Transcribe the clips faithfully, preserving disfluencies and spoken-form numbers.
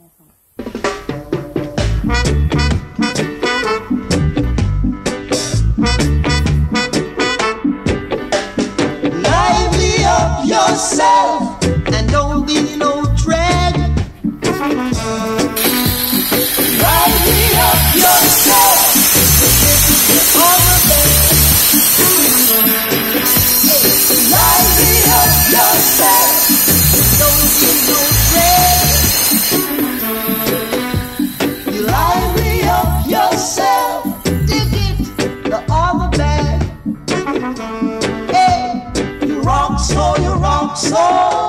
ensemble. Lively up yourself and don't be no dread. Lively up yourself. All the best. Lively up yourself. Don't be no dread. You lively up yourself. Dig it. The all the bad. Hey, you rock so, you rock so.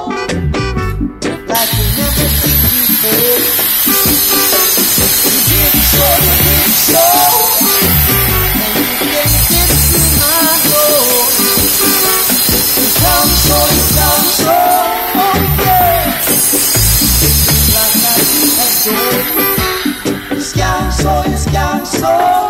Like you never did before. You did so, you did so. And you can't get through my door. You come so, you come so. Oh yeah. Like I do adore. You scout so, you scout so.